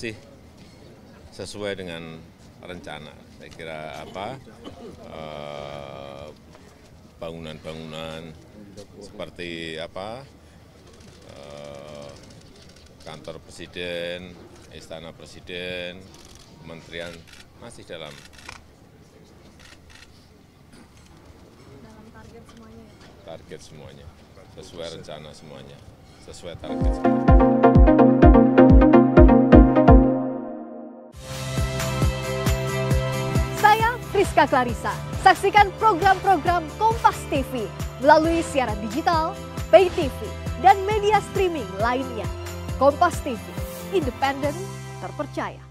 masih sesuai dengan rencana. Saya kira bangunan-bangunan seperti kantor presiden, istana presiden, kementerian masih dalam target semuanya, sesuai rencana semuanya, sesuai target semuanya. Saya Rizka Clarissa. Saksikan program-program Kompas TV melalui siaran digital, pay TV, dan media streaming lainnya. Kompas TV, independen, terpercaya.